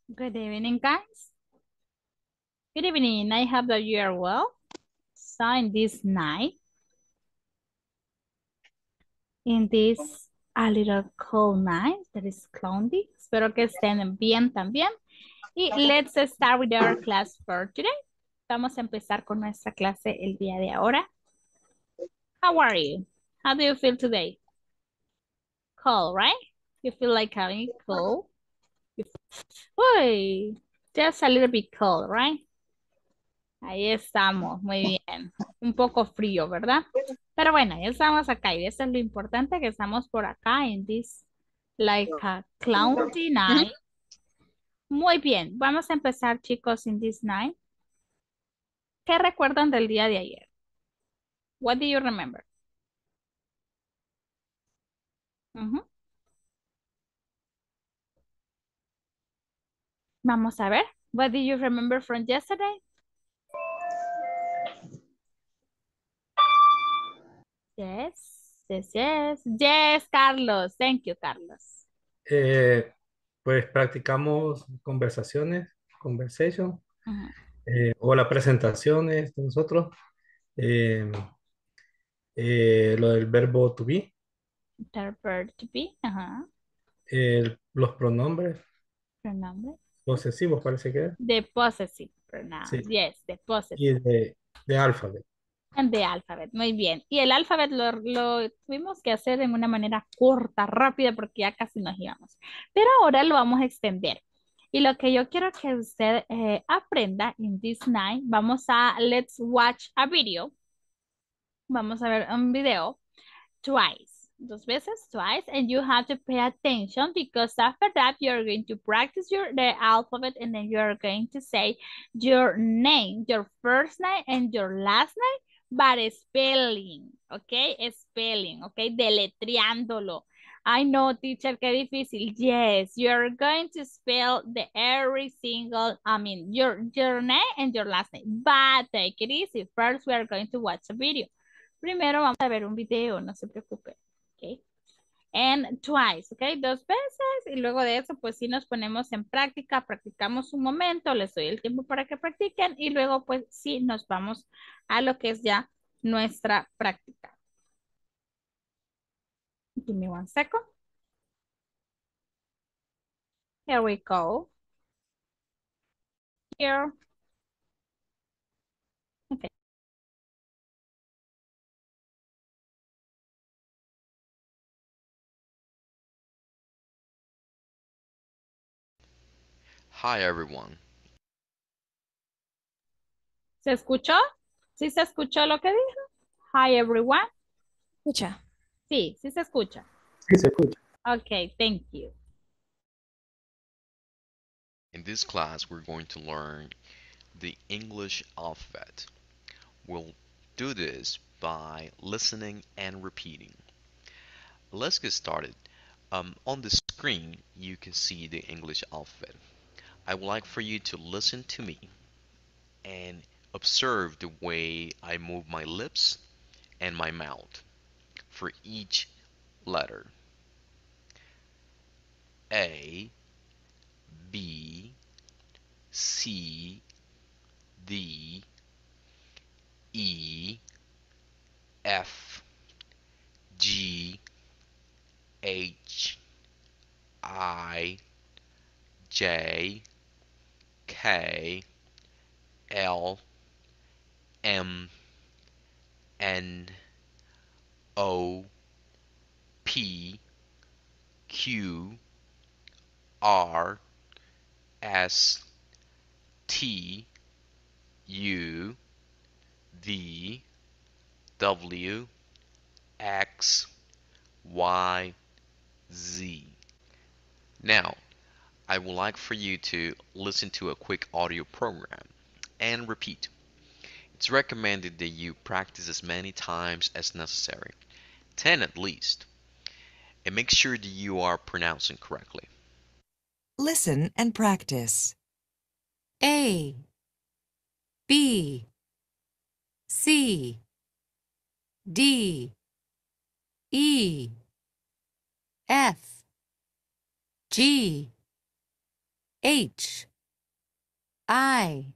Good evening, guys. Good evening. I hope that you are well. So in this night, in this a little cold night that is cloudy, espero que estén bien también. Y let's start with our class for today. Vamos a empezar con nuestra clase el día de ahora. How are you? How do you feel today? Cold, right? You feel like having cold? Uy, just a little bit cold, right? Ahí estamos, muy bien. Un poco frío, ¿verdad? Pero bueno, ya estamos acá y eso es lo importante que estamos por acá en this like a cloudy night. Muy bien, vamos a empezar chicos in this night. ¿Qué recuerdan del día de ayer? What do you remember? Ujú. Vamos a ver. What do you remember from yesterday? Yes, yes, yes. Yes, Carlos. Thank you, Carlos. Eh, pues practicamos conversation, Ujú. o las presentaciones de nosotros, eh, lo del verbo to be, Interpret to be. Ajá. los pronombres Pronombres. posesivos, parece que es, The possessive pronoun. sí, Yes, the y possessive. de alfabeto. And the alphabet. Muy bien. Y el alfabet lo tuvimos que hacer de una manera corta, rápida, porque ya casi nos íbamos. Pero ahora lo vamos a extender. Y lo que yo quiero que usted aprenda in this night, let's watch a video. Vamos a ver un video twice. Dos veces, twice, and you have to pay attention because after that you're going to practice the alphabet and then you're going to say your name, your first name and your last name, but spelling, okay? Spelling, okay? Deletreándolo. I know, teacher, qué difícil. Yes, you're going to spell your name and your last name, but take it easy. First, we are going to watch a video. Primero vamos a ver un video, no se preocupe. Okay. And twice, okay, dos veces y luego de eso pues sí nos ponemos en práctica, practicamos un momento, les doy el tiempo para que practiquen y luego pues sí nos vamos a lo que es ya nuestra práctica. Give me one second. Here we go. Here. Okay. Hi everyone. ¿Se escuchó? ¿Sí se escuchó lo que dijo? Hi everyone. Escucha. Sí, sí se escucha. Sí, se escucha. Okay, thank you. In this class, we're going to learn the English alphabet. We'll do this by listening and repeating. Let's get started. On the screen, you can see the English alphabet. I would like for you to listen to me and observe the way I move my lips and my mouth for each letter. A, B, C, D, E, F, G, H, I, J, K, L, M, N, O, P, Q, R, S, T, U, V, W, X, Y, Z. Now, I would like for you to listen to a quick audio program and repeat. It's recommended that you practice as many times as necessary, 10 at least, and make sure that you are pronouncing correctly. Listen and practice. A, B, C, D, E, F, G, H, I,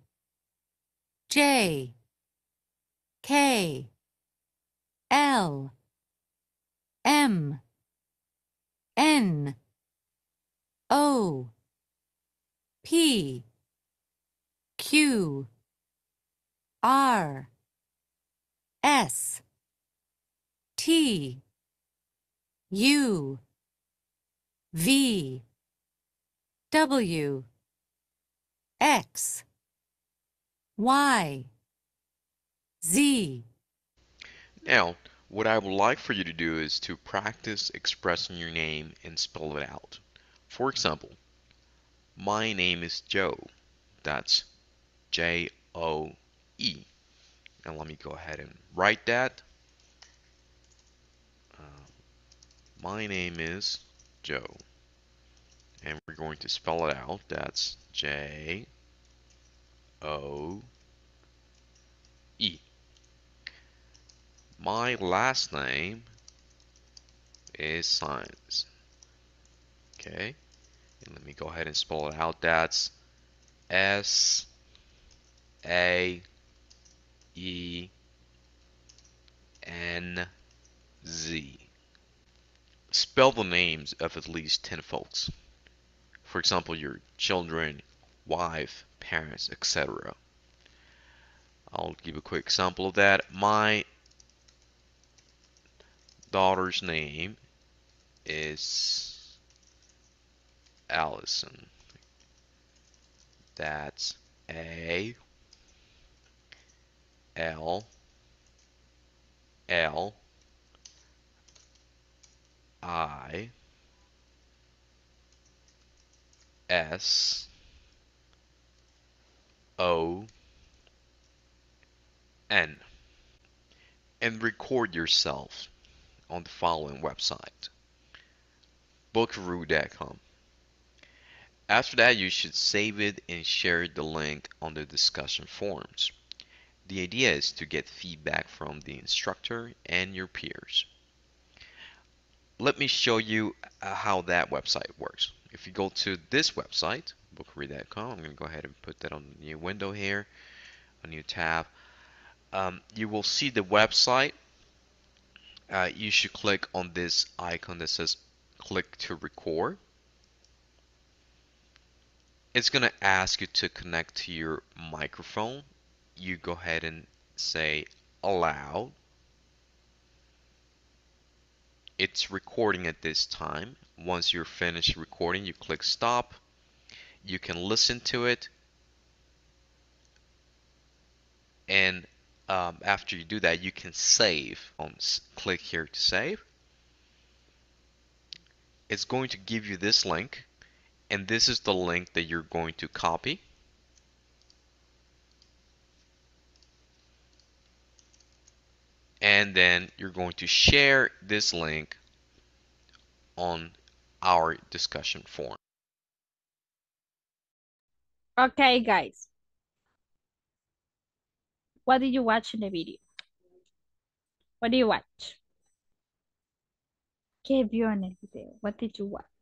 J, K, L, M, N, O, P, Q, R, S, T, U, V, W, X, Y, Z. Now, what I would like for you to do is to practice expressing your name and spell it out. For example, my name is Joe. That's J-O-E. And let me go ahead and write that. My name is Joe. And we're going to spell it out. That's J-O-E. My last name is Science. Okay. And let me go ahead and spell it out. That's S-A-E-N-Z. Spell the names of at least 10 folks. For example, your children, wife, parents, etc. I'll give a quick example of that. My daughter's name is Allison. That's A L L I S O N. And record yourself on the following website, Bookaroo.com. After that, you should save it and share the link on the discussion forums. The idea is to get feedback from the instructor and your peers. Let me show you how that website works. If you go to this website, Bookaroo.com, I'm going to go ahead and put that on a new window here, a new tab. You will see the website. You should click on this icon that says click to record. It's going to ask you to connect to your microphone. You go ahead and say allow. It's recording at this time. Once you're finished recording, you click stop. You can listen to it. And after you do that, you can save. Click here to save. It's going to give you this link. And this is the link that you're going to copy. And then you're going to share this link on our discussion forum. Okay, guys. What did you watch in the video? What did you watch? ¿Qué vio en el video? What did you watch?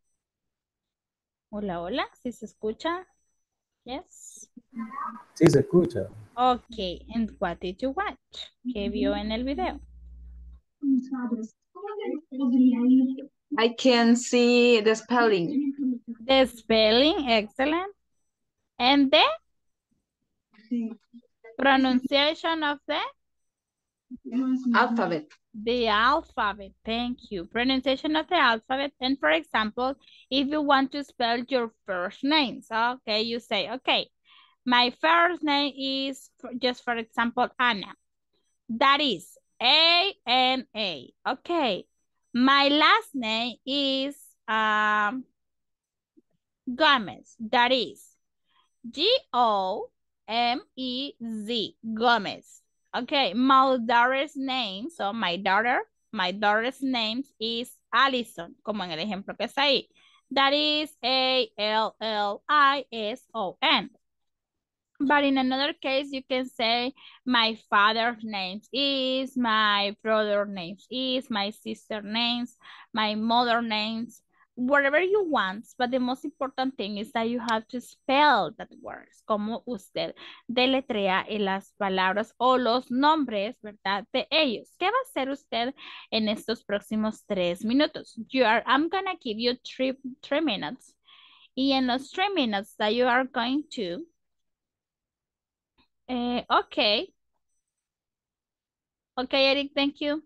Hola, hola, ¿sí se escucha? Yes. Sí, se escucha. Okay, and what did you watch? ¿Qué vio en el video? I can see the spelling. The spelling, excellent. And the pronunciation of the Alphabet. alphabet. Thank you. Pronunciation of the alphabet. And for example, if you want to spell your first names, okay, you say, okay, my first name is, just for example, Anna. That is A-N-A. Okay. My last name is Gomez. That is G-O-M-E-Z. Gomez. Okay. My daughter's name. So my daughter's name is Allison. Como en el ejemplo que está ahí. That is A-L-L-I-S-O-N. But in another case, you can say my father's name is, my brother's name is, my sister's name, my mother's name, whatever you want, but the most important thing is that you have to spell that words, como usted deletrea en las palabras o los nombres, ¿verdad? De ellos. ¿Qué va a hacer usted en estos próximos 3 minutos? I'm gonna give you three minutes. Y en los 3 minutes that you are going to, okay, Eric, thank you.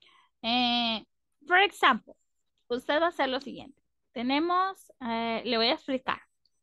For example, usted va a hacer lo siguiente. Tenemos, le voy a explicar.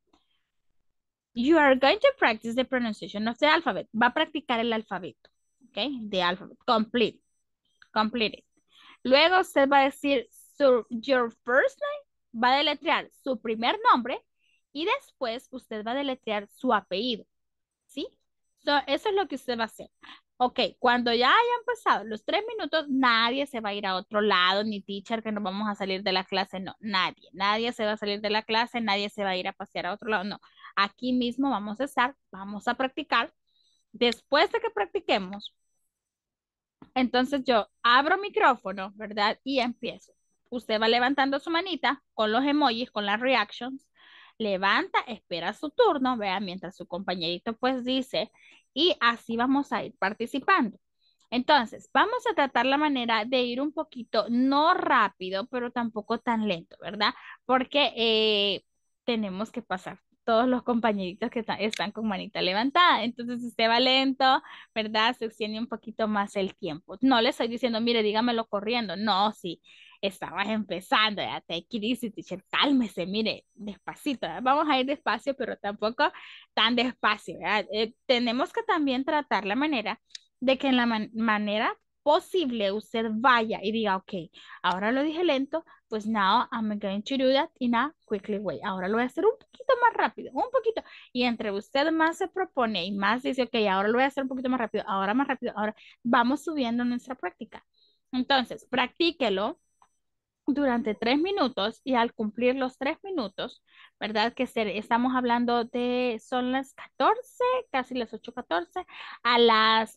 You are going to practice the pronunciation of the alphabet. Va a practicar el alfabeto. Okay, the alphabet. Complete. Complete it. Luego usted va a decir your first name. Va a deletrear su primer nombre. Y después usted va a deletrear su apellido. ¿Sí? Eso es lo que usted va a hacer. Ok, cuando ya hayan pasado los 3 minutos, nadie se va a ir a otro lado, ni teacher, que nos vamos a salir de la clase, no, nadie se va a salir de la clase, nadie se va a ir a pasear a otro lado, no. Aquí mismo vamos a estar, vamos a practicar. Después de que practiquemos, entonces yo abro micrófono, ¿verdad? Y empiezo. Usted va levantando su manita con los emojis, con las reactions. Levanta, espera su turno, vea, mientras su compañerito pues dice, y así vamos a ir participando. Entonces, vamos a tratar la manera de ir un poquito, no rápido, pero tampoco tan lento, ¿verdad? Porque tenemos que pasar todos los compañeritos que están con manita levantada. Entonces, si usted va lento, ¿verdad? Se extiende un poquito más el tiempo. No le estoy diciendo, mire, dígamelo corriendo. No, sí, estabas empezando, ya te easy, teacher, cálmese, mire, despacito, ¿verdad? Vamos a ir despacio, pero tampoco tan despacio, ¿verdad? Tenemos que también tratar la manera de que en la manera posible usted vaya y diga, ok, ahora lo dije lento, pues now I'm going to do that in a quickly way. Ahora lo voy a hacer un poquito más rápido, un poquito. Y entre usted más se propone y más dice, ok, ahora lo voy a hacer un poquito más rápido, ahora más rápido, ahora vamos subiendo nuestra práctica. Entonces, practíquelo durante 3 minutos y al cumplir los 3 minutos, ¿verdad? Que estamos hablando de, son las 14, casi las 8:14, a las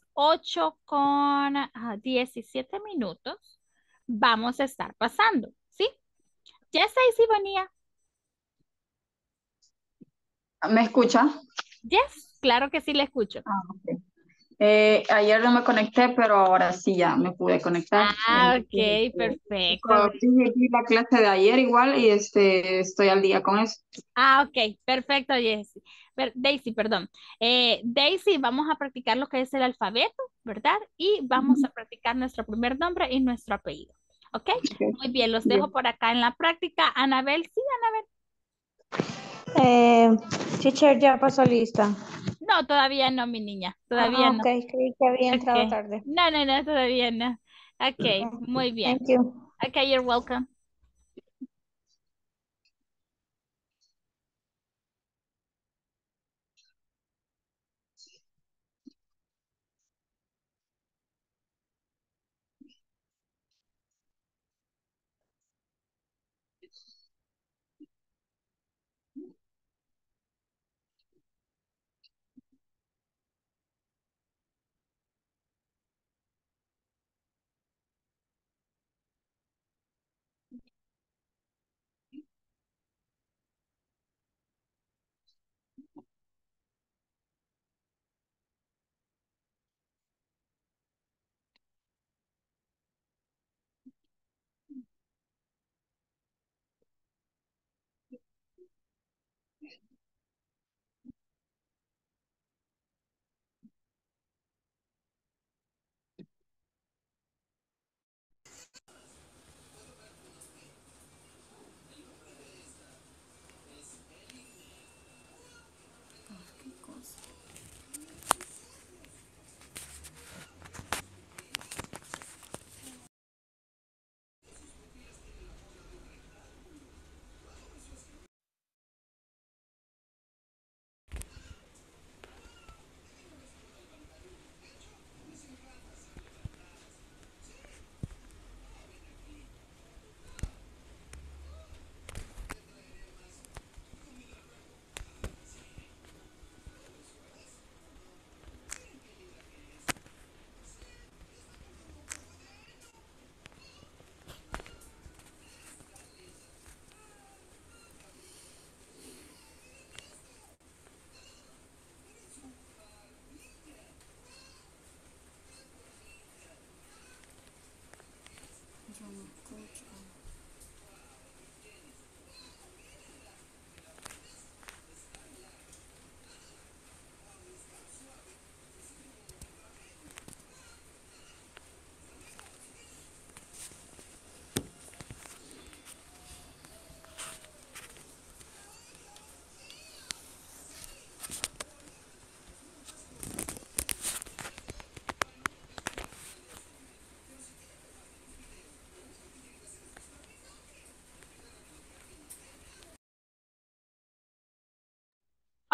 8:17 vamos a estar pasando, ¿sí? Yes, Daisy, venía. ¿Me escucha? Yes, claro que sí le escucho. Ok. Ayer no me conecté, pero ahora sí ya me pude conectar. Ok, perfecto. Sí, vi la clase de ayer igual y estoy al día con eso. Ok, perfecto, Daisy, perdón. Daisy, vamos a practicar lo que es el alfabeto, ¿verdad? Y vamos a practicar nuestro primer nombre y nuestro apellido. ¿Ok? Ok. Muy bien, los dejo Bien. por acá en la práctica. Anabel, sí, Anabel. Teacher, ya pasó lista. No, todavía no, mi niña, todavía Ok, no. creí que había entrado Ok. tarde. No, no, no, todavía no. Ok, muy bien. Thank you. Ok, you're welcome.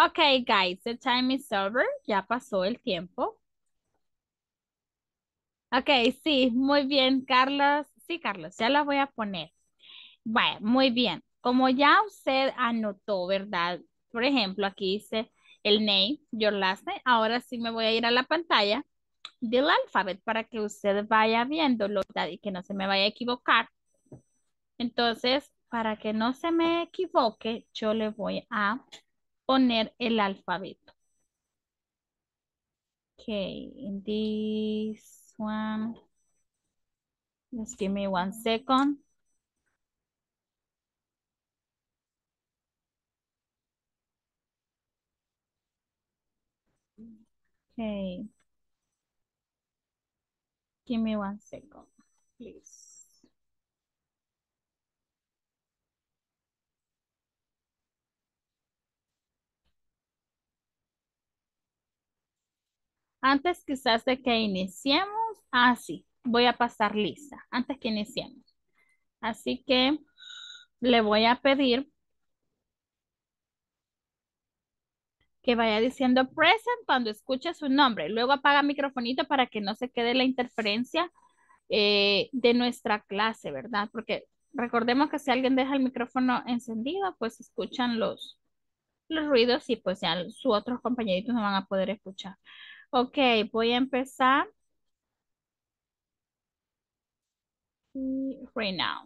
Okay, guys, the time is over. Ya pasó el tiempo. Ok, sí, muy bien, Carlos. Sí, Carlos, ya la voy a poner. Vaya, muy bien. Como ya usted anotó, ¿verdad? Por ejemplo, aquí dice el name, your last name. Ahora sí me voy a ir a la pantalla del alfabeto para que usted vaya viéndolo, ¿verdad? Y que no se me vaya a equivocar. Entonces, para que no se me equivoque, yo le voy a poner el alfabeto. Ok, in this one, just give me 1 second. Okay. Give me 1 second, please. Antes quizás de que iniciemos, sí, voy a pasar lista antes que iniciemos. Así que le voy a pedir que vaya diciendo present cuando escuche su nombre. Luego apaga el microfonito para que no se quede la interferencia de nuestra clase, ¿verdad? Porque recordemos que si alguien deja el micrófono encendido, pues escuchan los ruidos y pues ya sus otros compañeritos no van a poder escuchar. Ok, voy a empezar right now.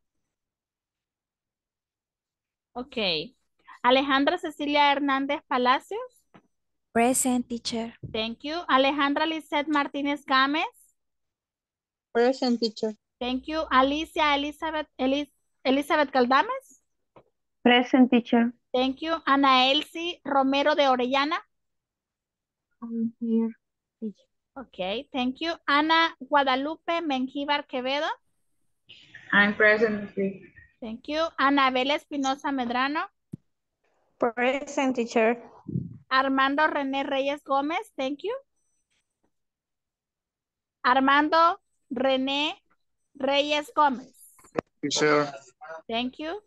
Ok. Alejandra Cecilia Hernández Palacios. Present, teacher. Thank you. Alejandra Lizeth Martínez Gámez. Present, teacher. Thank you. Alicia Elizabeth Caldames. Present, teacher. Thank you. Ana Elsie Romero de Orellana. I'm here, teacher. Ok, thank you. Ana Guadalupe Mengíbar Quevedo. I'm present. Thank you. Anabel Espinosa Medrano. Present, teacher. Armando René Reyes Gómez. Thank you. Armando René Reyes Gómez. Teacher. Thank you.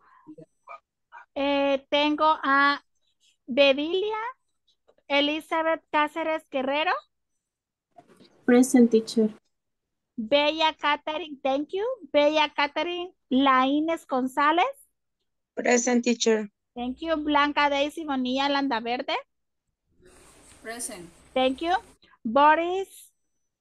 Tengo a Bevilia Elizabeth Cáceres Guerrero. Present, teacher. Bella Catherine, thank you. Bella Catherine Laínez González. Present, teacher. Thank you. Blanca Daisy Bonilla Landaverde. Present. Thank you. Boris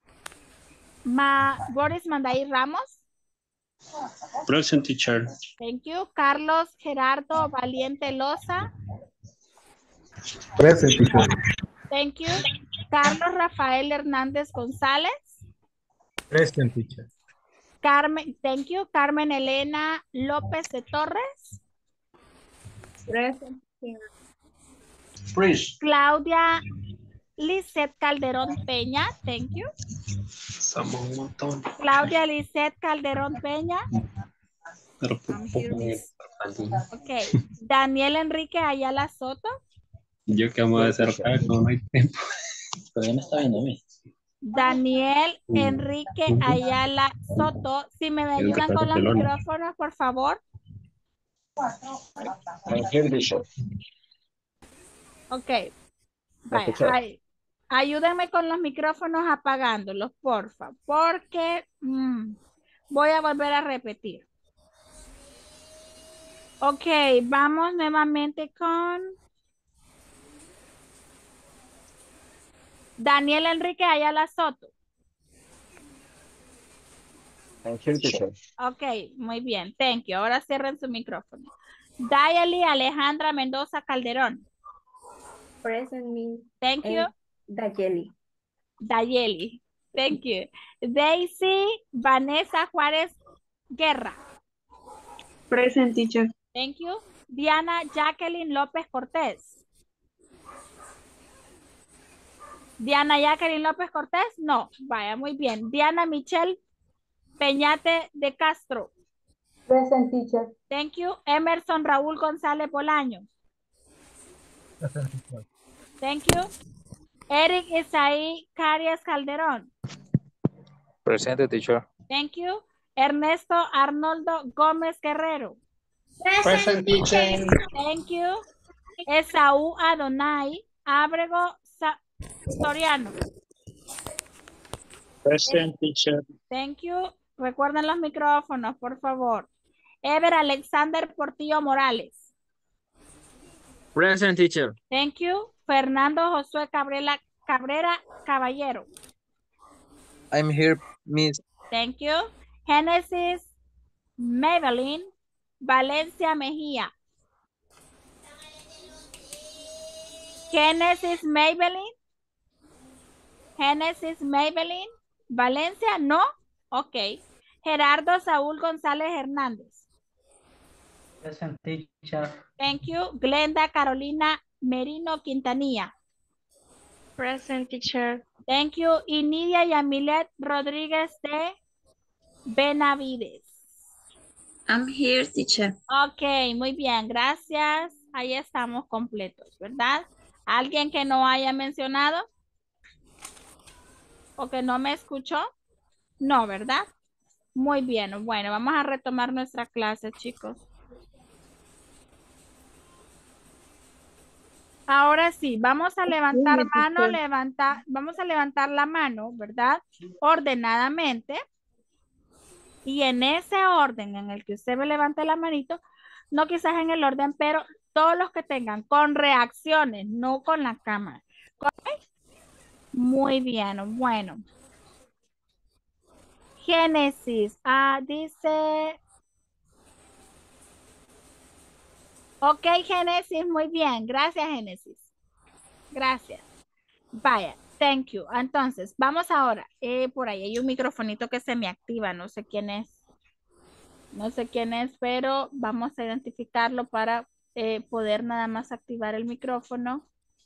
Manday Ramos. Present, teacher. Thank you. Carlos Gerardo Valiente Loza. Present, teacher. Thank you. Carlos Rafael Hernández González. Present, teacher. Carmen, thank you. Carmen Elena López de Torres. Present. Freeze. Claudia Lizeth Calderón Peña. Thank you. Somos un montón. Claudia Lizeth Calderón Peña. Pero por I'm poco here, me miss. Ok. Daniel Enrique Ayala Soto. Yo que vamos a hacer acá, como no hay tiempo. Todavía me está viendo a mí. Daniel Enrique Ayala Soto. Si me ayudan con los micrófonos, por favor. I'm here, teacher. Ok. Vaya, ayúdenme con los micrófonos apagándolos, porfa. Porque voy a volver a repetir. Ok, vamos nuevamente con Daniel Enrique Ayala Soto. I'm here, teacher. Ok, muy bien. Thank you. Ahora cierren su micrófono. Dayali Alejandra Mendoza Calderón. Present, me. Thank you. Dayeli. Dayeli. Thank you. Daisy Vanessa Juárez Guerra. Present, teacher. Thank you. Diana Jacqueline López Cortés. Diana Jacqueline López Cortés. No, vaya, muy bien. Diana Michelle Peñate de Castro. Present, teacher. Thank you. Emerson Raúl González Bolaños. Thank you. Eric Isaí Carias Calderón. Presente, teacher. Thank you. Ernesto Arnoldo Gómez Guerrero. Present, teacher. Thank you. Esaú Adonai Ábrego Soriano. Present, teacher. Thank you. Recuerden los micrófonos, por favor. Ever Alexander Portillo Morales. Present, teacher. Thank you. Fernando Josué Cabrera Caballero. I'm here, Miss. Thank you. Genesis Maybelline Valencia Mejía. Genesis Maybelline. Genesis Maybelline. Valencia, no. Ok. Gerardo Saúl González Hernández. Present, teacher. Thank you. Glenda Carolina Merino Quintanilla. Present, teacher. Thank you. Y Nidia Yamilet Rodríguez de Benavides. I'm here, teacher. Ok, muy bien, gracias. Ahí estamos completos, ¿verdad? ¿Alguien que no haya mencionado? ¿O que no me escuchó? No, ¿verdad? Muy bien, bueno, vamos a retomar nuestra clase, chicos. Ahora sí, vamos a levantar mano, vamos a levantar la mano, ¿verdad? Ordenadamente. Y en ese orden en el que usted me levante la manito, no quizás en el orden, pero todos los que tengan con reacciones, no con la cámara. ¿Ok? Muy bien, bueno. Génesis, dice... Ok, Génesis, muy bien. Gracias, Génesis. Gracias. Vaya, thank you. Entonces, vamos ahora. Por ahí hay un microfonito que se me activa, no sé quién es. No sé quién es, pero vamos a identificarlo para poder nada más activar el micrófono.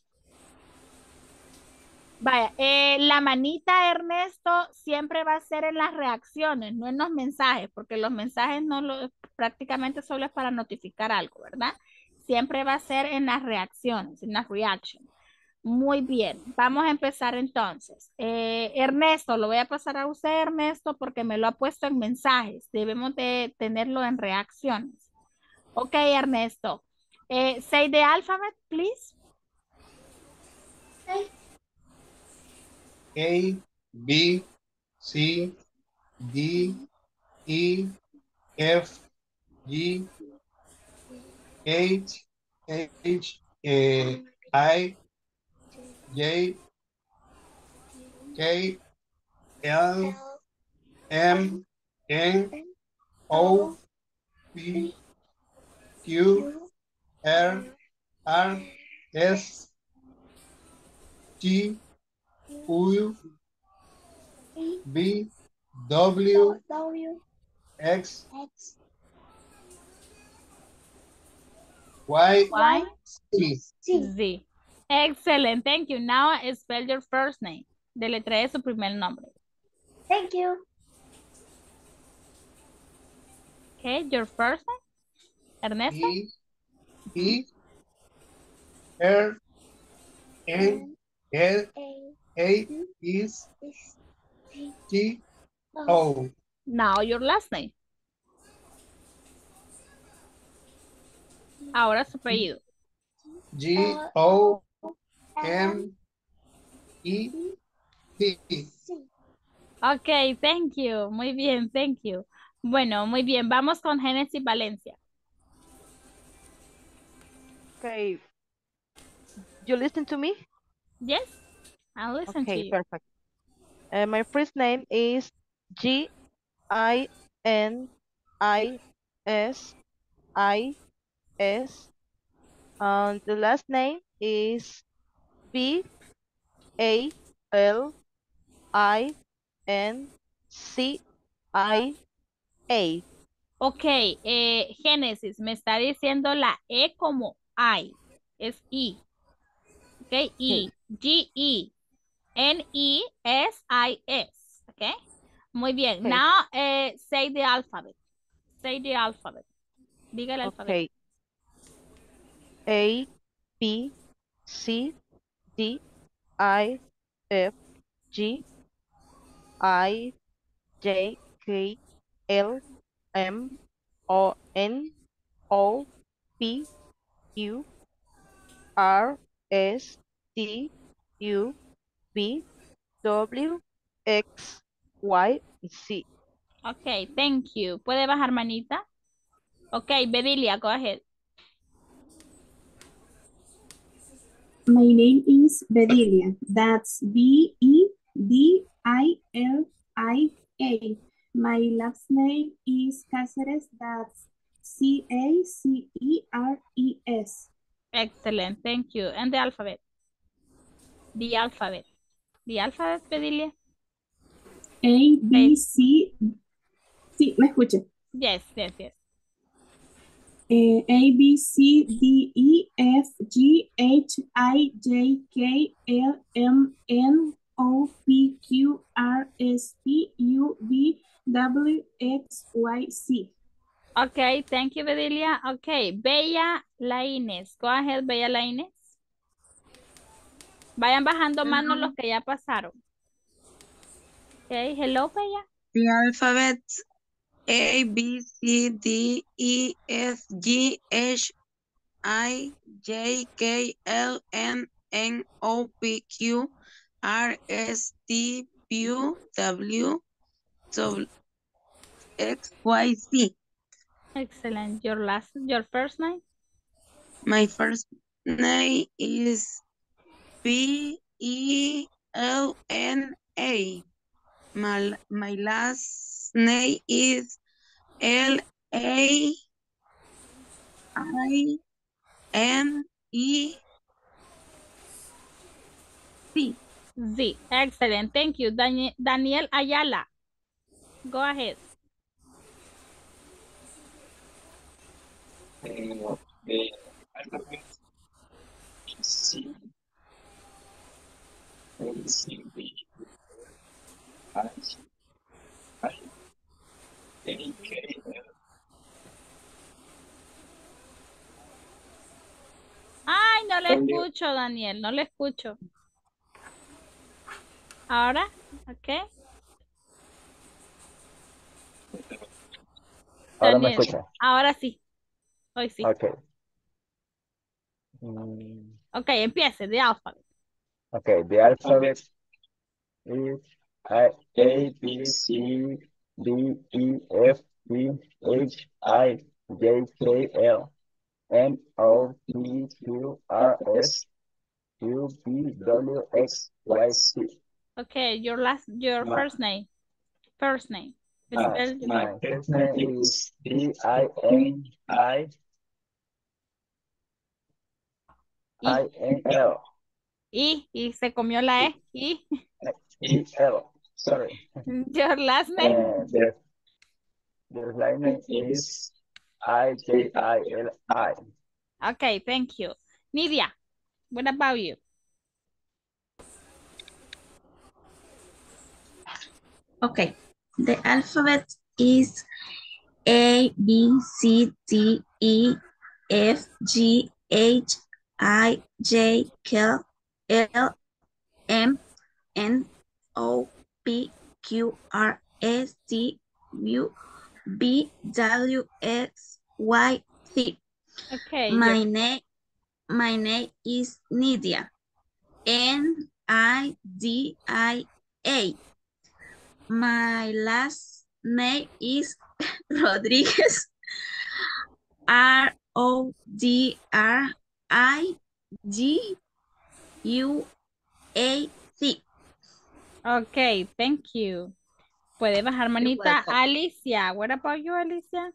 Vaya, la manita, Ernesto, siempre va a ser en las reacciones, no en los mensajes, porque los mensajes prácticamente solo es para notificar algo, ¿verdad? Siempre va a ser en las reacciones, en las reactions. Muy bien, vamos a empezar entonces. Ernesto, lo voy a pasar a usted, Ernesto, porque me lo ha puesto en mensajes. Debemos de tenerlo en reacciones. Ok, Ernesto. Say the alphabet, please. A, B, C, D, E, F, G, H, I, J, K, L, M, N, O, P, Q, R, S, T, U, V, W, X, Y, Z. Excellent, thank you. Now spell your first name. Deletree su primer nombre. Thank you. Okay, your first name, Ernesto. E, R, N, L, A, S, T, O. Now your last name. Ahora su apellido. G, O, M, E, T. Ok, thank you. Muy bien, thank you. Bueno, muy bien. Vamos con Génesis Valencia. Okay. You listen to me? Yes, I'll listen to Okay, you. perfect. My first name is Ginisis. And the last name is Balincia. Ok, Génesis, me está diciendo la E como I. Es I. Ok, I. G-E-N-E-S-I-S. Ok, muy bien. Okay. Now, say the alphabet. Say the alphabet. Diga el alfabeto. Okay. A, B, C, D, I, F, G, I, J, K, L, M, O, N, O, P, Q, R, S, T, U, V, W, X, Y, Z. Okay, thank you. ¿Puede bajar manita? Okay, Bedelia, go ahead. My name is Bedilia. That's Bedilia. My last name is Cáceres. That's Caceres. Excellent, thank you. And the alphabet? The alphabet. The alphabet, Bedelia? A, B, C. Sí, me escucha. Yes, yes, yes. A, B, C, D, E, F, G, H, I, J, K, L, M, N, O, P, Q, R, S, T, U, V, W, X, Y, Z. Okay, thank you, Bedelia. Okay, Bella Laínez. Go ahead, Bella Laínez. Vayan bajando manos los que ya pasaron. Okay, hello, Bella. The alphabet A, B, C, D, E, F, G, H, I, J, K, L, M, N, O, P, Q, R, S, T, U, W, X, Y, Z. Excellent. Your first name? My first name is P-E-L-N-A. My last name is L-A-I-N-E-C. Z. Excellent. Thank you. Daniel Ayala. Go ahead. The alphabet C, A, C, B, I, I, A, K, L. Ay, no le escucho, Daniel. No le escucho. Ahora, ok. Ahora me Daniel, escucha. ahora sí. Hoy sí. Ok. Ok, empiece. The alphabet. Okay, the alphabet is B, C, D, E, F, G, H, I, J, K, L, M, O, P, Q, R, S, U, V, W, X, Y, Z. Okay, your first name. First name. Spell your My first name is D-I-N-I-N-L. Y se comió la E. Y. E-L, sorry. Your last name? Their last name is I-J-I-L-I. Okay, thank you. Nidia, what about you? Okay, the alphabet is A, B, C, D, E, F, G, H, I, J, K, L, M, N, O, P, Q, R, S, T, U, V, W, X, Y, Z. Okay. My name is Nidia. N-I-D-I-A. My last name is Rodriguez. R-O-D-R-I-G-U-A-C. Okay, thank you. Puede bajar manita. Alicia, what about you, Alicia?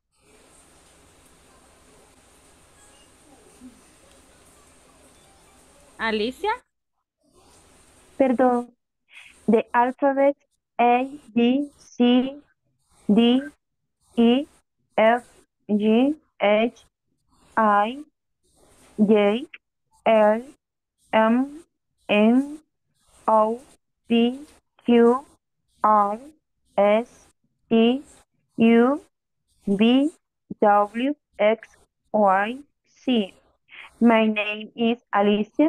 Alicia? Perdón. The alphabet A, B, C, D, E, F, G, H, I, J, L, M, N, O, P, Q, R, S, T, U, V, W, X, Y, Z. My name is Alicia.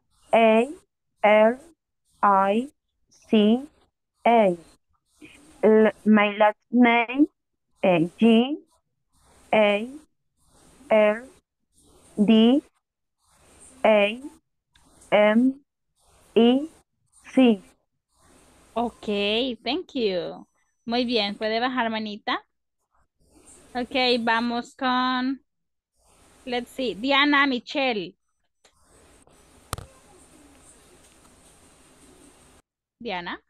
A-L-I-C-A. My last name is A, M, E, C. Ok, thank you. Muy bien, puede bajar manita. Ok, vamos con, let's see, Diana Michelle. Diana.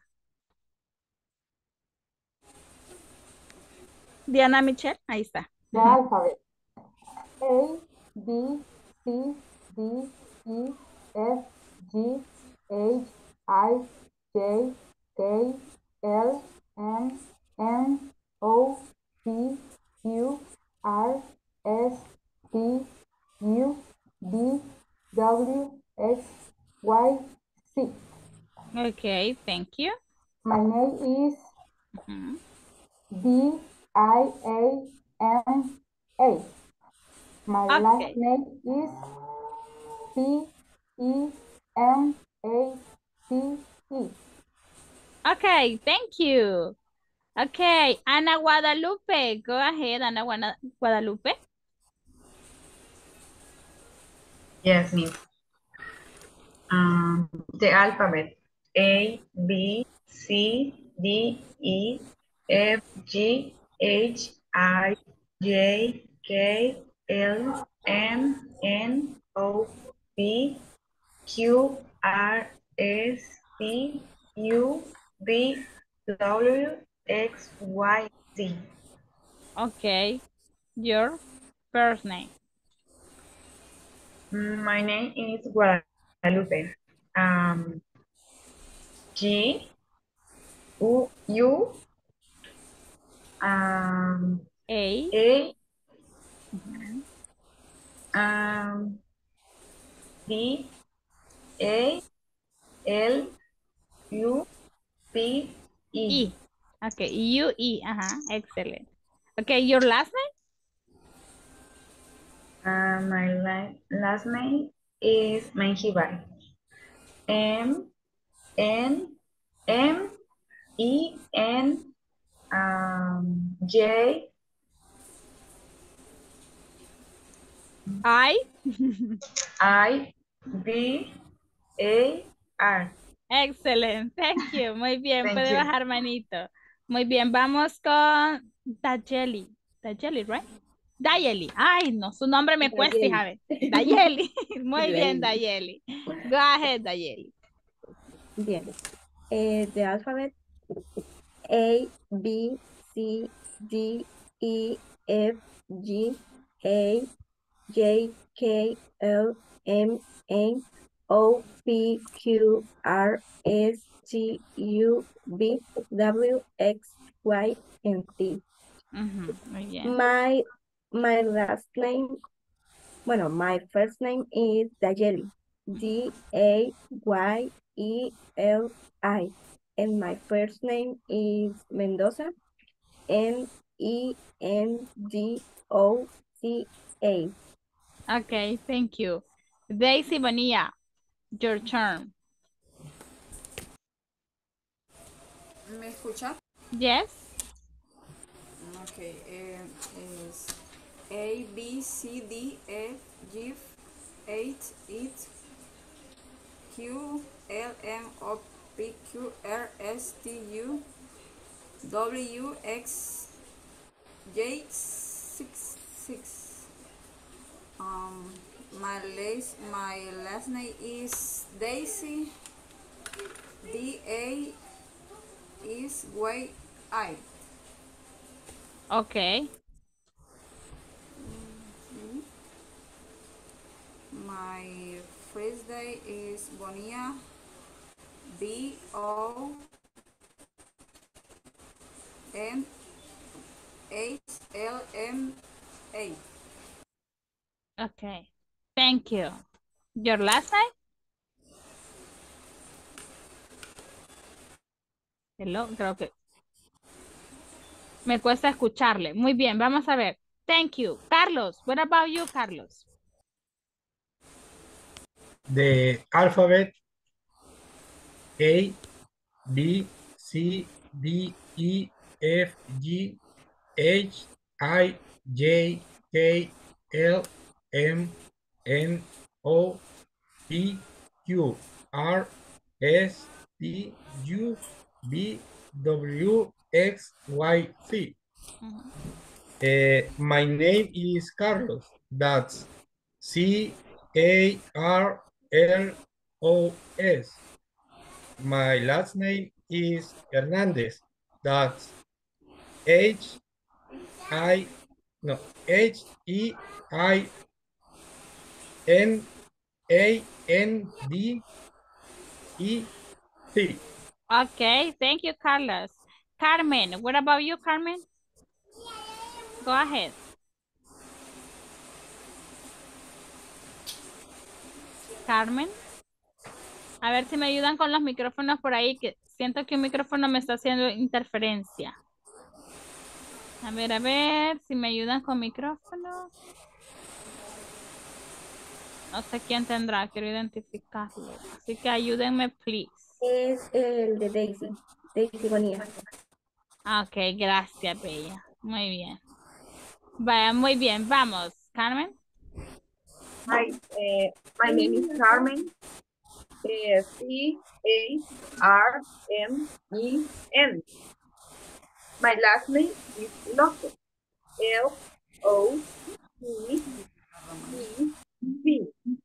Diana Michelle, ahí está. The alphabet. A, B, C, D, E, F, G, H, I, J, K, L, M, N, O, P, Q, R, S, T, U, V, W, X, Y, Z. Okay, thank you. My name is D-I-A-N-A. My last name is P-E-M-A-C-E. Okay, thank you. Okay, Ana Guadalupe. Go ahead, Ana Guadalupe. Yes, miss. The alphabet. A, B, C, D, E, F, G, H, I, J, K, L, M, N, O, P, Q, R, S, T, U, V, W, X, Y, Z. Okay, your first name. My name is Guadalupe. G, U, U, A, D, A, L, U, P, E. Okay, U-E, excellent. Okay, your last My last name is Menjivar. M, N, M, E, N, J, I, B, A, R. Excellent, thank you. Muy bien, Thank puede you. bajar manito. Muy bien, vamos con Dayeli. Dayeli, right? Dayeli. Ay, no, su nombre me cuesta, Dayeli. ¿sabe? Dayeli. Muy bien, Dayeli. Dayeli. Go ahead, Dayeli. Bien. The alphabet. A, B, C, D, E, F, G, A, J, K, L, M, N, O, P, Q, R, S, T, U, V, W, X, Y, and Z. Muy bien. My last name, bueno, my first name is Dayeli. D-A-Y-E-L-I. And my first name is Mendoza. Mendoca. Okay, thank you. Daisy Bonilla, your turn. ¿Me escucha? Yes. Okay, es A, B, C, D, F, G, H, I, Q, L, M, O, P, Q, R, S, T, U, W, X, J, 6. My last name is Daisy. D-A-is-Y-I. Okay. My first day is Bonilla. B-O-N-H-L-M-A. Okay. Thank you. Your last name? Hello, creo que me cuesta escucharle. Muy bien, vamos a ver. Thank you. Carlos, what about you, Carlos? The alphabet. A, B, C, D, E, F, G, H, I, J, K, L, M, N, O, P, Q, R, S, T, U, V, W, X, Y, Z. My name is Carlos. That's Carlos. My last name is Hernandez. That's Henandez. Okay, thank you, Carlos. Carmen, what about you, Carmen? Go ahead. Carmen. A ver si me ayudan con los micrófonos por ahí, que siento que un micrófono me está haciendo interferencia. A ver, si me ayudan con micrófono. No sé quién tendrá, quiero identificarlo. Así que ayúdenme, please. Es el de Daisy. Daisy Bonilla. Ok, gracias, Bella. Muy bien. Vaya, muy bien. Vamos, Carmen. Hi, my name is Carmen. C-A-R-M-E-N. My last name is Lopez. L-O-P-E-Z.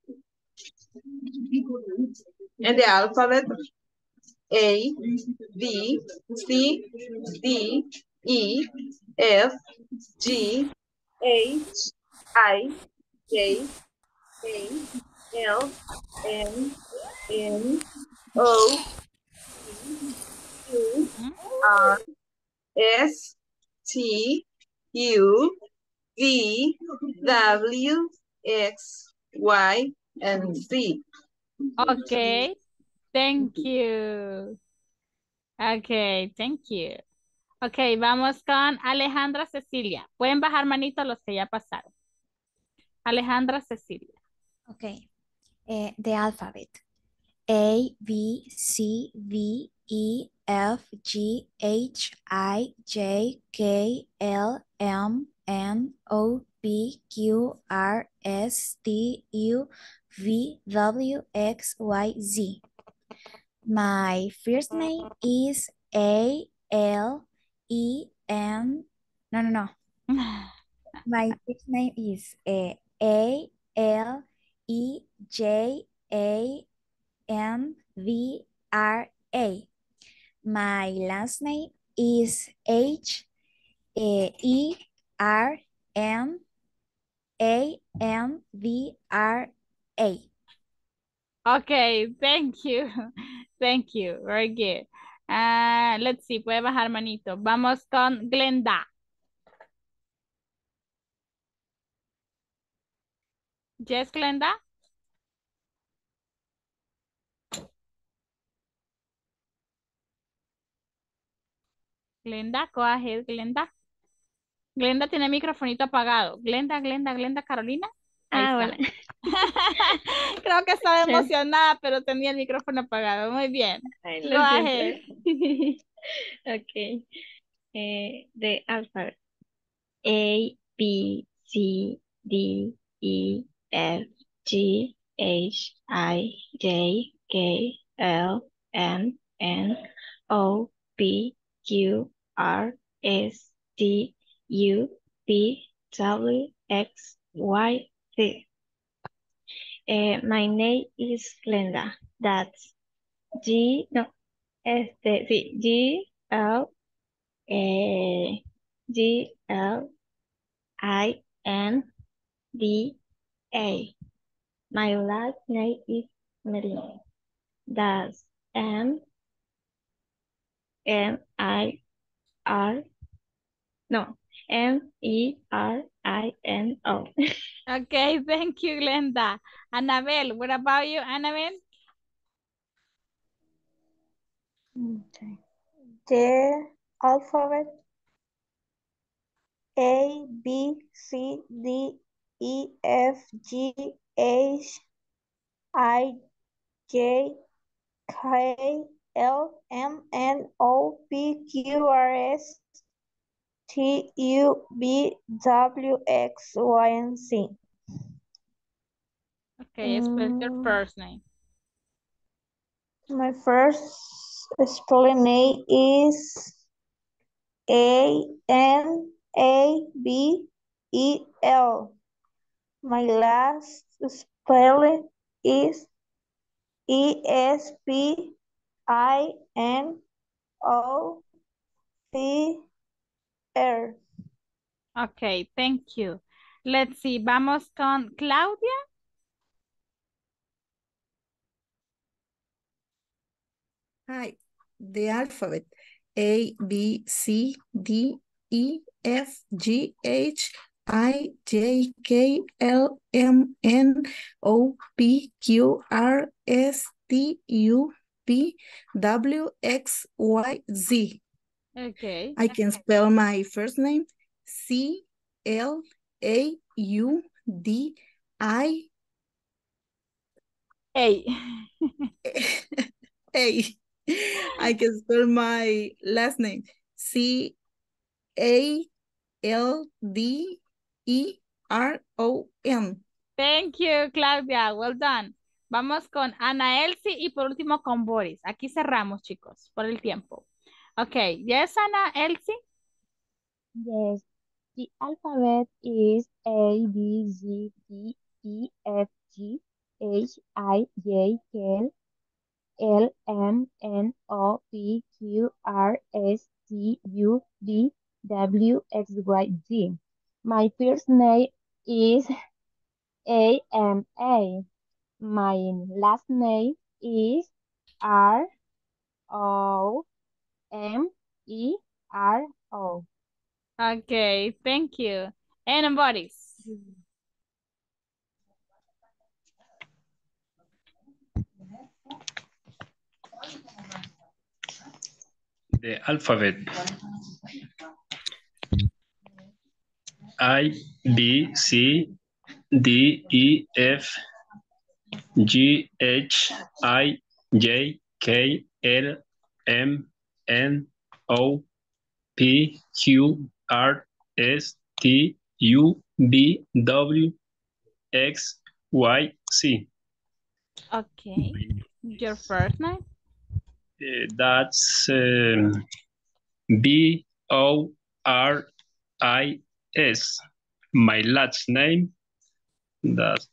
And the alphabet A, B, C, D, E, F, G, H, I, J, K, L, M, N, O, P, Q, R, S, T, U, V, W, X, Y, and Z. Okay, thank you. Okay, thank you. Okay, vamos con Alejandra Cecilia. Pueden bajar manito los que ya pasaron. Alejandra Cecilia. Okay. The alphabet. A, B, C, D, E, F, G, H, I, J, K, L, M, N, O, P, Q, R, S, T, U, V, W, X, Y, Z. My first name is A-L-E-N. No. My first name is A-L-E-J-A-N-V-R-A. My last name is H-E-R-N-A-N-V-R-A. Okay, thank you. Thank you. Very good. Let's see, puede bajar manito. Vamos con Glenda. Yes, Glenda. Glenda, go ahead, Glenda. Glenda tiene el microfonito apagado. Glenda, Carolina. Ahí está. Hola. Creo que estaba emocionada, pero tenía el micrófono apagado. Muy bien. Ay, Go lo ahead. siento. Okay. The alphabet. A, B, C, D, E, F, G, H, I, J, K, L, M, N, O, P, Q, R, S, T, U, V, W, X, Y, Z. My name is Glenda. That's G, no, sí, G, L, G, L, I, N, D, A. My last name is Merino. That's M, M, I, R, no, M-E-R-I-N-O. Okay, thank you, Glenda. Annabelle, what about you, Annabelle? Okay. The alphabet A, B, C, D, E, F, G, H, I, J, K, L, M, N, O, P, Q, R, S, T, U, V, W, X, Y, and Z. Okay, spell your first name. My first spelling name is Anabel. My last spelling is Espinofr. Okay, thank you. Let's see, vamos con Claudia. Hi, the alphabet. A, B, C, D, E, F, G, H, I, J, K, L, M, N, O, P, Q, R, S, T, U, V, W, X, Y, Z. Okay. I can spell my first name, C, L, A, U, D, I, A. A. I can spell my last name, C, A, L, D, E, R, O, N. Thank you, Claudia. Well done. Vamos con Ana Elsie y por último con Boris. Aquí cerramos, chicos, por el tiempo. Okay, yes, Ana Elsie? Yes, the alphabet is A, B, C, D, E, F, G, H, I, J, K, L, M, N, O, P, Q, R, S, T, U, V, W, X, Y, Z. My first name is A-M-A. My last name is R-O-M-E-R-O. Okay, thank you. And Boris? The alphabet. I, B, C, D, E, F, G, H, I, J, K, L, M, N, O, P, Q, R, S, T, U, V, W, X, Y, Z. Okay. Your first name? That's B-O-R-I-S. My last name, that's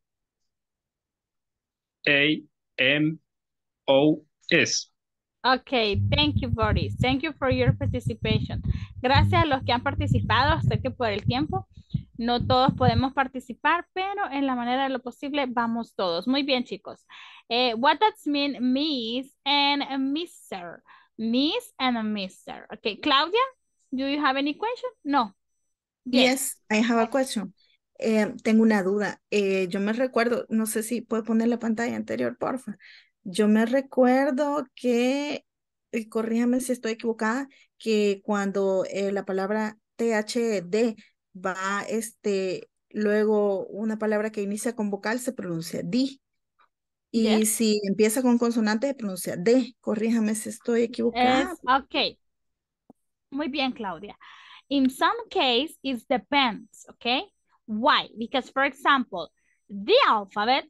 R-A-M-O-S. Okay, thank you, Boris. Thank you for your participation. Gracias a los que han participado. Sé que por el tiempo no todos podemos participar, pero en la manera de lo posible vamos todos. Muy bien, chicos. What does mean Miss and Mr.? Miss and Mr. Okay, Claudia, do you have any question? No. Yes, I have a question. Tengo una duda. Yo me recuerdo, no sé si puedo poner la pantalla anterior, porfa. Yo me recuerdo que, corríjame si estoy equivocada, que cuando la palabra THD va, luego una palabra que inicia con vocal se pronuncia D. Y Yes. si empieza con consonante se pronuncia D. Corríjame si estoy equivocada. Okay. Muy bien, Claudia. In some case, it depends, okay? Why? Because, for example, the alphabet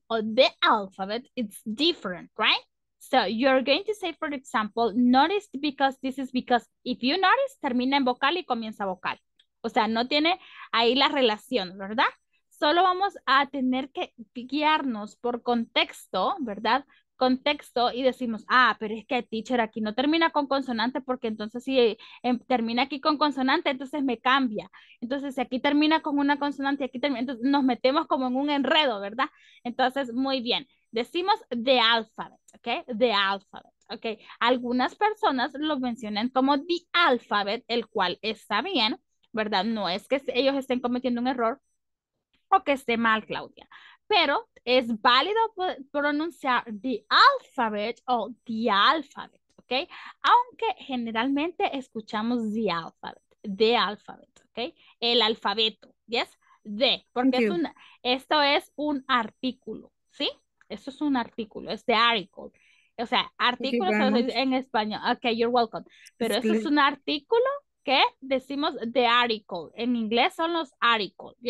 it's different, right? So you're going to say, for example, notice because this is because if you notice, termina en vocal y comienza vocal. O sea, no tiene ahí la relación, ¿verdad? Solo vamos a tener que guiarnos por contexto, ¿verdad? Contexto y decimos, ah, pero es que teacher aquí no termina con consonante porque entonces si termina aquí con consonante, entonces me cambia. Entonces si aquí termina con una consonante y aquí termina, entonces nos metemos como en un enredo, ¿verdad? Entonces, muy bien. Decimos the alphabet, ¿ok? The alphabet, ¿ok? Algunas personas lo mencionan como the alphabet, el cual está bien, ¿verdad? No es que ellos estén cometiendo un error o que esté mal, Claudia. Pero es válido pronunciar the alphabet o the alphabet, ¿ok? Aunque generalmente escuchamos the alphabet, ¿ok? El alfabeto, ¿yes? Porque esto es un artículo, ¿sí? Esto es un artículo, es the article. O sea, artículo en español. Ok, you're welcome. Pero eso es un artículo que decimos the article. En inglés son los articles, ¿yes?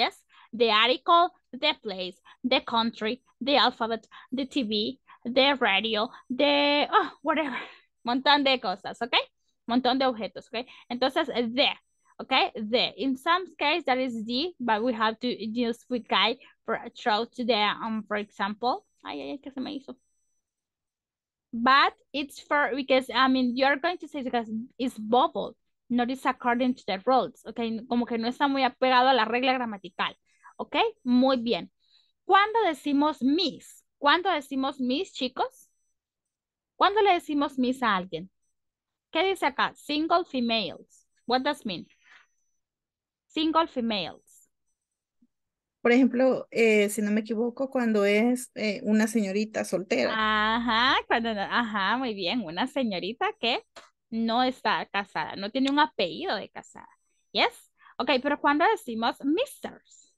The article, the place, the country, the alphabet, the TV, the radio, the, oh, whatever. Montón de cosas, ¿ok? Montón de objetos, ¿ok? Entonces, the, ¿ok? The. In some cases, that is the, but we have to use with guy for throw to the, for example. Ay, ¿qué se me hizo? But it's for, because, I mean, you're going to say because it's bubble, not is according to the rules, ¿ok? Como que no está muy apegado a la regla gramatical, ¿ok? Muy bien. ¿Cuándo decimos miss? ¿Cuándo decimos miss, chicos? ¿Cuándo le decimos miss a alguien? ¿Qué dice acá? Single females. What does mean? Single females. Por ejemplo, si no me equivoco, cuando es una señorita soltera. Ajá, ajá, muy bien. Una señorita que no está casada, no tiene un apellido de casada. ¿Yes? Ok, pero cuando decimos misters.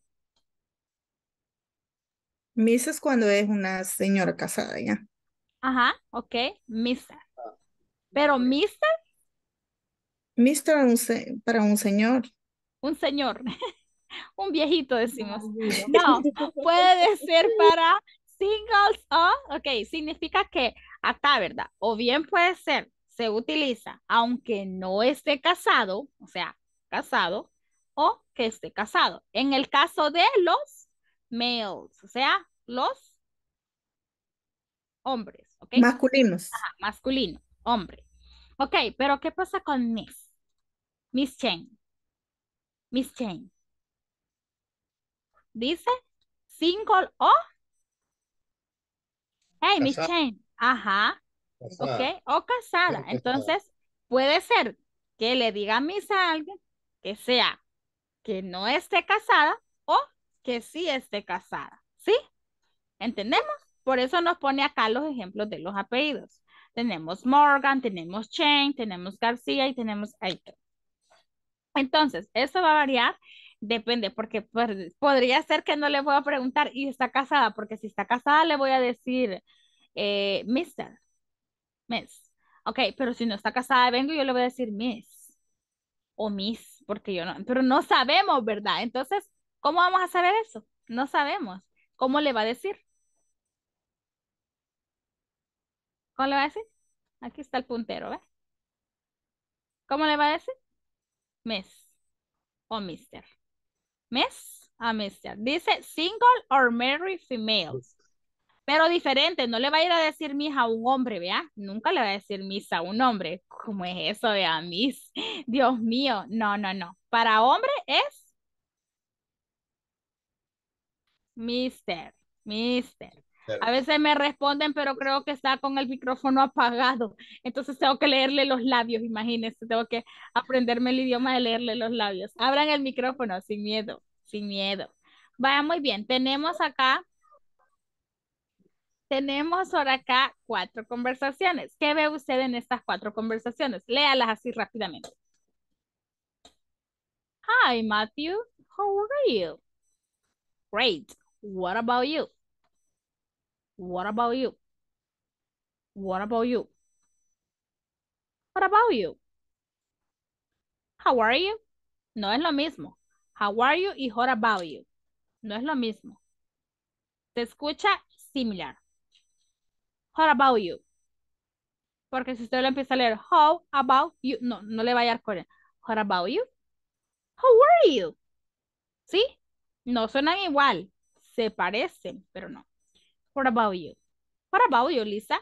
Miss es cuando es una señora casada, ya. Ajá, ok, mister. Pero mister. Mister para un señor. Un señor. Un viejito decimos. No, puede ser para singles o, ok, significa que acá, ¿verdad? O bien puede ser, se utiliza, aunque no esté casado, o sea, casado, o que esté casado. En el caso de los males, o sea, los hombres, ¿ok? Masculinos. Ajá, masculino, hombre. Ok, pero ¿qué pasa con Miss? Miss Chen. Miss Chen. Dice single o. Hey, Miss Casada. Chen. Ajá. Casada. Ok. O casada. Casada. Entonces, puede ser que le diga Miss a alguien que sea que no esté casada o que sí esté casada. ¿Sí? ¿Entendemos? Por eso nos pone acá los ejemplos de los apellidos. Tenemos Morgan, tenemos Chen, tenemos García y tenemos Aitor. Entonces, eso va a variar, depende, porque podría ser que no le voy a preguntar y está casada, porque si está casada le voy a decir Mr. Miss. Ok, pero si no está casada, vengo y yo le voy a decir Miss o Miss, porque yo no, pero no sabemos, ¿verdad? Entonces, ¿cómo vamos a saber eso? No sabemos. ¿Cómo le va a decir? ¿Cómo le va a decir? Aquí está el puntero, ¿ves? ¿Cómo le va a decir? Miss o Mister. Miss a Mister. Dice single or married females. Pero diferente, no le va a ir a decir Miss a un hombre, ¿vea? Nunca le va a decir Miss a un hombre. ¿Cómo es eso, vea? Miss. Dios mío. No, no, no. Para hombre es Mister. Mister. A veces me responden, pero creo que está con el micrófono apagado. Entonces tengo que leerle los labios, imagínense. Tengo que aprenderme el idioma de leerle los labios. Abran el micrófono, sin miedo, sin miedo. Vaya, muy bien. Tenemos por acá 4 conversaciones. ¿Qué ve usted en estas 4 conversaciones? Léalas así rápidamente. Hi, Matthew. How are you? Great. What about you? What about you? What about you? What about you? How are you? No es lo mismo. How are you y what about you? No es lo mismo. Se escucha similar. What about you? Porque si usted lo empieza a leer, how about you? No, no le vaya a con él. What about you? How are you? ¿Sí? No suenan igual. Se parecen, pero no. What about you? What about you, Lisa?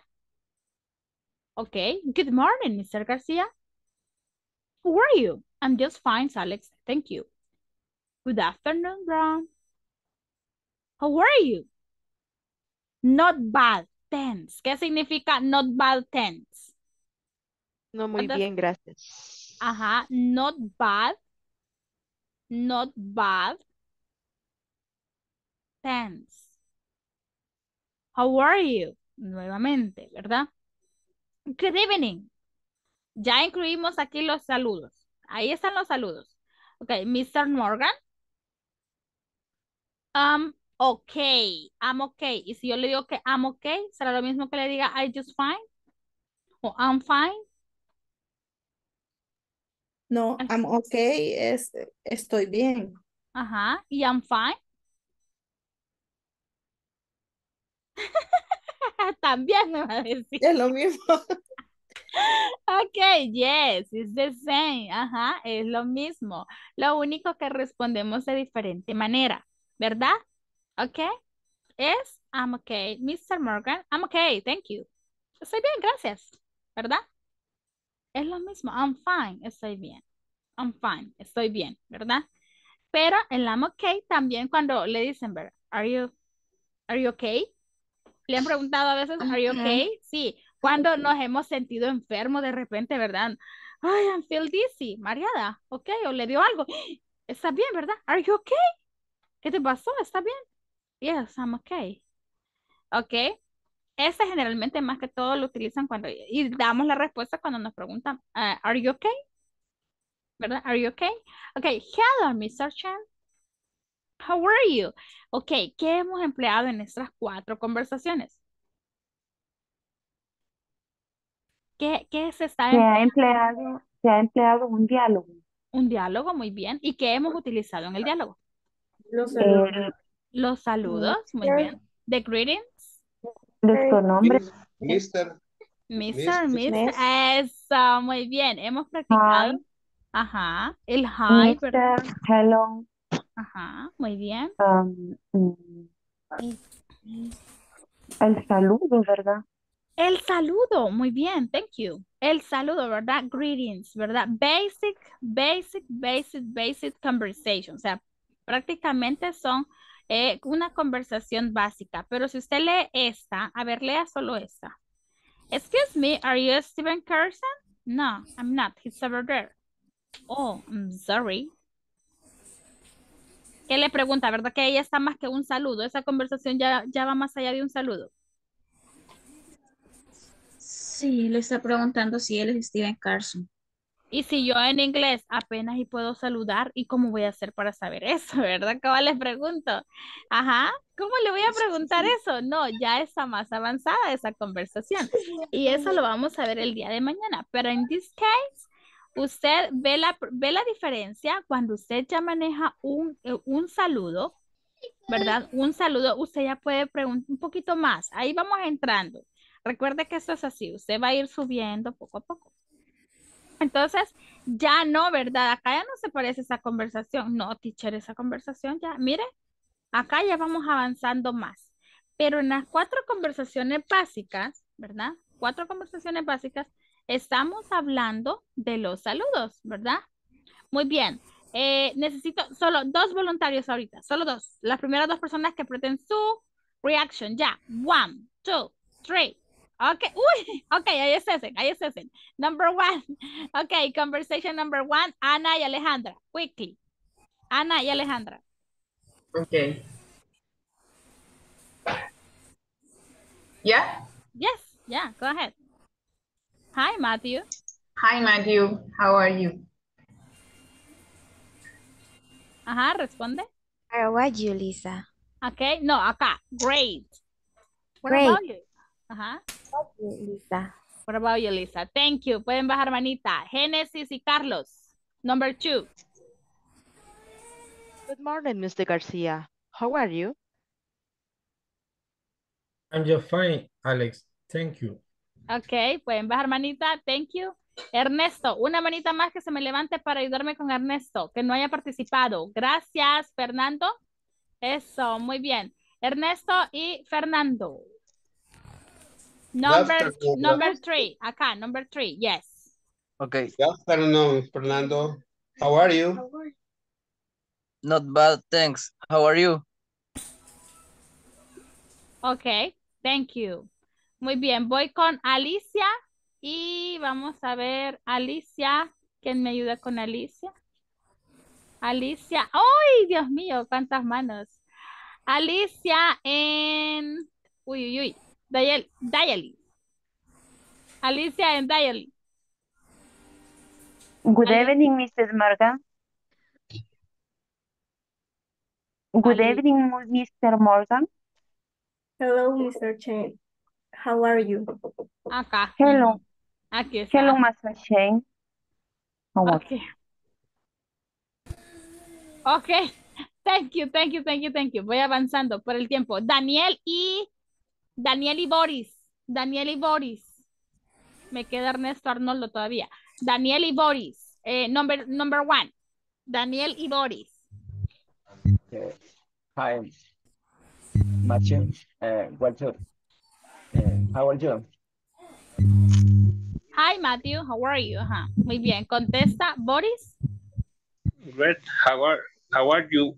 Okay. Good morning, Mr. Garcia. How are you? I'm just fine, Alex. Thank you. Good afternoon, Brown. How are you? Not bad tense. ¿Qué significa not bad tense? No, muy bien, gracias. Ajá, not bad. Not bad tense. How are you? Nuevamente, ¿verdad? Good evening. Ya incluimos aquí los saludos. Ahí están los saludos. Ok, Mr. Morgan. Okay. I'm okay. Y si yo le digo que I'm okay, ¿será lo mismo que le diga I just fine? O I'm fine. No, I'm okay, estoy bien. Ajá. ¿Y I'm fine? también me va a decir. Es lo mismo. Ok, yes, it's the same. Ajá, es lo mismo. Lo único que respondemos de diferente manera, ¿verdad? Ok, es I'm okay. Mr. Morgan, I'm okay, thank you. Estoy bien, gracias, ¿verdad? Es lo mismo, I'm fine, estoy bien. I'm fine, estoy bien, ¿verdad? Pero el I'm okay también cuando le dicen, ¿verdad? Are you okay? Le han preguntado a veces, ¿are you okay? Sí, cuando nos hemos sentido enfermos de repente, ¿verdad? Ay, I feel dizzy, mareada, ¿ok? O le dio algo. ¿Está bien, verdad? ¿Are you okay? ¿Qué te pasó? ¿Está bien? Yes, I'm okay. ¿Ok? Este generalmente más que todo lo utilizan cuando, y damos la respuesta cuando nos preguntan, ¿are you okay? ¿Verdad? ¿Are you okay? Ok, hello, Mr. Chen. How are you? Ok, ¿qué hemos empleado en nuestras 4 conversaciones? ¿Qué se está empleando? Se ha empleado un diálogo. Un diálogo, muy bien. ¿Y qué hemos utilizado en el diálogo? Los saludos. Los saludos, muy bien. The greetings. Los pronombres. Mister. Mister. Eso, muy bien. Hemos practicado. Hi. Ajá. El hi, ¿verdad? Mr. Hello. Ajá, muy bien. El saludo, ¿verdad? El saludo, muy bien, thank you. El saludo, ¿verdad? Greetings, ¿verdad? Basic conversation. O sea, prácticamente son una conversación básica. Pero si usted lee esta, a ver, lea solo esta. Excuse me, are you Steven Carson? No, I'm not. He's over there. Oh, I'm sorry. ¿Qué le pregunta? ¿Verdad que ella está más que un saludo? Esa conversación ya va más allá de un saludo. Sí, le está preguntando si él es Steven Carson. Y si yo en inglés apenas y puedo saludar, ¿y cómo voy a hacer para saber eso, verdad? ¿Cómo les pregunto? Ajá, ¿cómo le voy a preguntar eso? No, ya está más avanzada esa conversación. Y eso lo vamos a ver el día de mañana. Pero en this case, usted ve la diferencia cuando usted ya maneja un saludo, ¿verdad? Un saludo, usted ya puede preguntar un poquito más. Ahí vamos entrando. Recuerde que esto es así, usted va a ir subiendo poco a poco. Entonces, ya no, ¿verdad? Acá ya no se parece esa conversación. No, teacher, esa conversación ya, mire, acá ya vamos avanzando más. Pero en las 4 conversaciones básicas, ¿verdad? 4 conversaciones básicas, estamos hablando de los saludos, ¿verdad? Muy bien. Necesito solo 2 voluntarios ahorita, solo 2. Las primeras 2 personas que aprieten su reaction, ya. 1, 2, 3. Ok, uy, ok, ahí es ese. Number 1. Ok, conversation number 1, Ana y Alejandra. Quickly. Ana y Alejandra. Okay. Yeah? Yes, yeah, go ahead. Hi, Matthew. Hi, Matthew. How are you? Ajá, responde. How are you, Lisa? Ok, no, acá. Great. What Great. about you? Ajá. Lisa. What about you, Lisa? Thank you. Pueden bajar manita. Génesis y Carlos. Number 2. Good morning, Mr. Garcia. How are you? I'm just fine, Alex. Thank you. Ok, pueden bajar manita. Thank you. Ernesto, una manita más que se me levante para ayudarme con Ernesto, que no haya participado. Gracias, Fernando. Eso, muy bien. Ernesto y Fernando. Number 3. Acá, number 3. Yes. Okay. Good afternoon, Fernando. How are you? Not bad, thanks. How are you? Ok, thank you. Muy bien, voy con Alicia y vamos a ver, Alicia, ¿quién me ayuda con Alicia? Alicia, ¡ay, Dios mío! ¿Cuántas manos? Alicia en, uy, Dialy. Alicia en Dialy. Good evening, Mrs. Morgan. Good evening, Mr. Morgan. Hello, Mr. Chen. How are you? Acá. Hello. Aquí está. Hello, Mr. Chen. Ok. Ok. Thank you. Voy avanzando por el tiempo. Daniel y Boris. Daniel y Boris. Me queda Ernesto Arnoldo todavía. Daniel y Boris. Number one. Daniel y Boris. Hi, Matthew. What's up? How are you? Hi, Matthew. How are you? Ajá. Muy bien. Contesta, Boris. Great. How are you?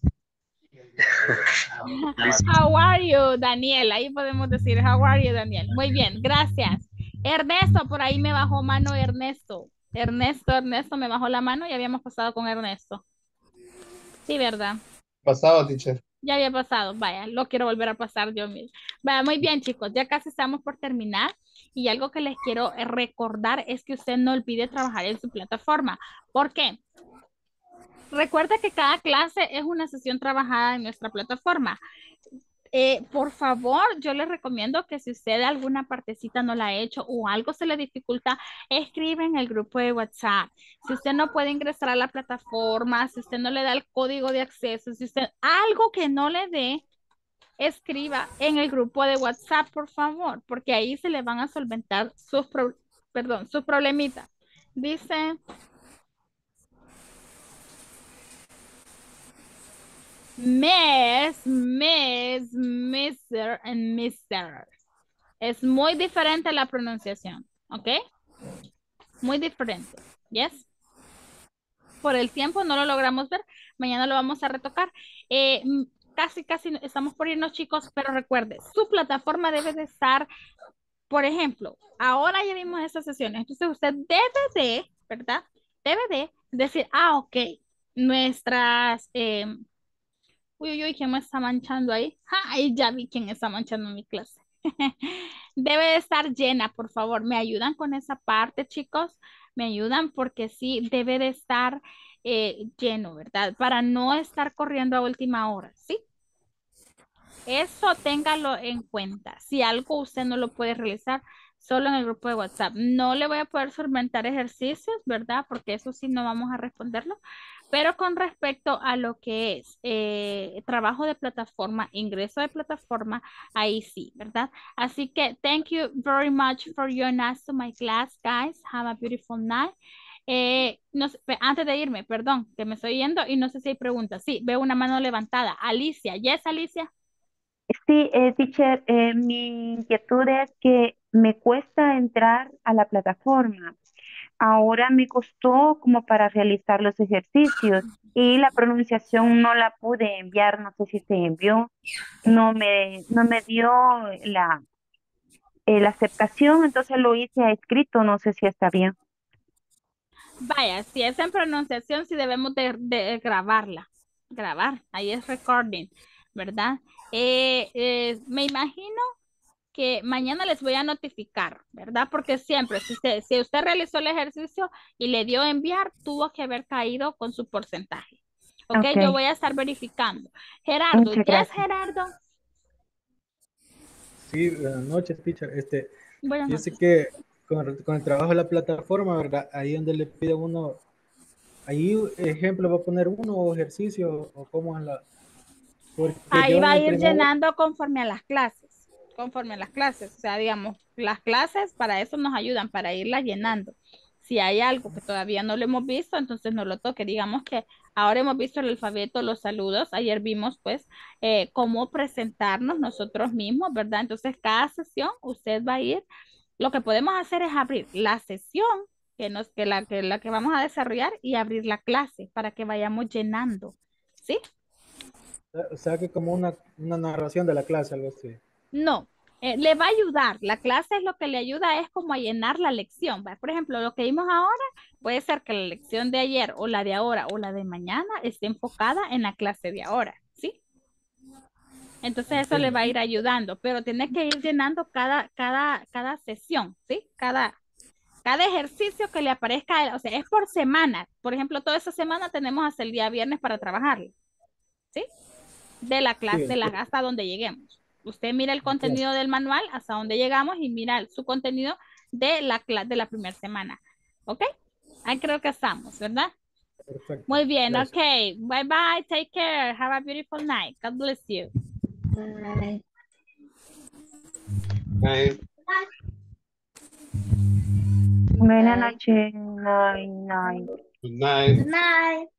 How are you, Daniel? Ahí podemos decir, how are you, Daniel? Muy bien, gracias. Ernesto, por ahí me bajó mano Ernesto. Ernesto me bajó la mano y habíamos pasado con Ernesto. Sí, ¿verdad? Pasado, teacher. Ya había pasado, vaya, lo quiero volver a pasar yo mismo. Vaya, muy bien, chicos, ya casi estamos por terminar. Y algo que les quiero recordar es que usted no olvide trabajar en su plataforma. ¿Por qué? Recuerda que cada clase es una sesión trabajada en nuestra plataforma. Por favor, yo les recomiendo que si usted alguna partecita no la ha hecho o algo se le dificulta, escribe en el grupo de WhatsApp. Si usted no puede ingresar a la plataforma, si usted no le da el código de acceso, si usted algo que no le dé, escriba en el grupo de WhatsApp, por favor, porque ahí se le van a solventar sus problemitas. Dice... Mr. and Mr. Es muy diferente la pronunciación, ¿ok? Muy diferente, ¿yes? Por el tiempo no lo logramos ver, mañana lo vamos a retocar. Casi estamos por irnos, chicos, pero recuerde, su plataforma debe de estar, por ejemplo, ahora ya vimos estas sesiones, entonces usted debe de, ¿verdad? Debe de decir, ok, nuestras... Uy, ¿quién me está manchando ahí? Ay, ya vi quién está manchando mi clase. Debe de estar llena, por favor. ¿Me ayudan con esa parte, chicos? ¿Me ayudan? Porque sí, debe de estar lleno, ¿verdad? Para no estar corriendo a última hora, ¿sí? Eso téngalo en cuenta. Si algo usted no lo puede realizar, solo en el grupo de WhatsApp. No le voy a poder solventar ejercicios, ¿verdad? Porque eso sí no vamos a responderlo. Pero con respecto a lo que es trabajo de plataforma, ingreso de plataforma, ahí sí, ¿verdad? Así que thank you very much for joining us to my class, guys. Have a beautiful night. No sé, antes de irme, perdón, que me estoy yendo y no sé si hay preguntas. Sí, veo una mano levantada. Alicia, yes, Alicia. Sí, teacher, mi inquietud es que me cuesta entrar a la plataforma. Ahora me costó como para realizar los ejercicios y la pronunciación no la pude enviar, no sé si se envió, no me dio la aceptación, entonces lo hice a escrito, no sé si está bien. Vaya, si es en pronunciación, sí debemos de grabarla. Grabar, ahí es recording, ¿verdad? Me imagino que mañana les voy a notificar, ¿verdad? Porque siempre, si usted realizó el ejercicio y le dio enviar, tuvo que haber caído con su porcentaje. ¿Ok? Yo voy a estar verificando. Gerardo, ¿yes, Gerardo? Sí, buenas noches, teacher. Buenas Dice noches. que con el trabajo de la plataforma, ¿verdad? Ahí donde le pide uno, ahí ejemplo va a poner uno o ejercicio o cómo es la... Porque ahí yo va en a el ir primer... llenando conforme a las clases. Conforme a las clases. O sea, digamos, las clases para eso nos ayudan, para irlas llenando. Si hay algo que todavía no lo hemos visto, entonces no lo toque. Digamos que ahora hemos visto el alfabeto, los saludos. Ayer vimos, pues, cómo presentarnos nosotros mismos, ¿verdad? Entonces, cada sesión usted va a ir. Lo que podemos hacer es abrir la sesión la que vamos a desarrollar y abrir la clase para que vayamos llenando. ¿Sí? O sea, que como una narración de la clase, algo así. No, le va a ayudar. La clase es lo que le ayuda es como a llenar la lección. ¿Va? Por ejemplo, lo que vimos ahora puede ser que la lección de ayer o la de ahora o la de mañana esté enfocada en la clase de ahora, ¿sí? Entonces eso le va a ir ayudando, pero tiene que ir llenando cada sesión, ¿sí? Cada ejercicio que le aparezca, o sea, es por semana. Por ejemplo, toda esa semana tenemos hasta el día viernes para trabajarlo, ¿sí? De la clase, Sí, hasta donde lleguemos. Usted mira el contenido del manual hasta donde llegamos y mira su contenido de la primera semana. ¿Ok? Ahí creo que estamos, ¿verdad? Perfecto. Muy bien, Gracias. ok. Bye bye, take care. Have a beautiful night. God bless you. Bye. Buenas noches. Night, night. Good night. Good night.